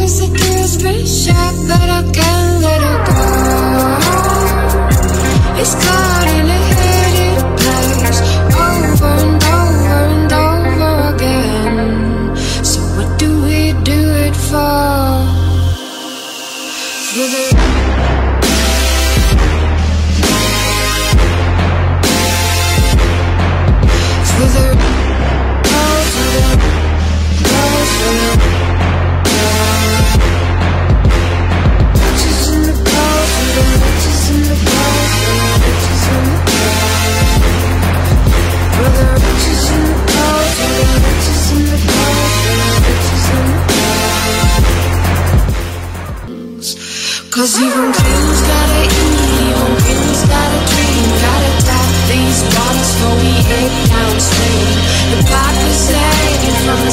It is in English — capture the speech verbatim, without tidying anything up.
insecurity's been shot, but I can't let it go. It's caught in a headed place, over and over and over again. So what do we do it for? For the For the oh, for the oh, for the riches in the bowl, for the riches in the bowl, for the riches in the bowl, for the riches in the bowl, for the riches in the bowl, for the riches in the bowl. 'Cause even kings gotta eat, even kings gotta dream, gotta tap these bottles before we hit downstream. The pot is laid from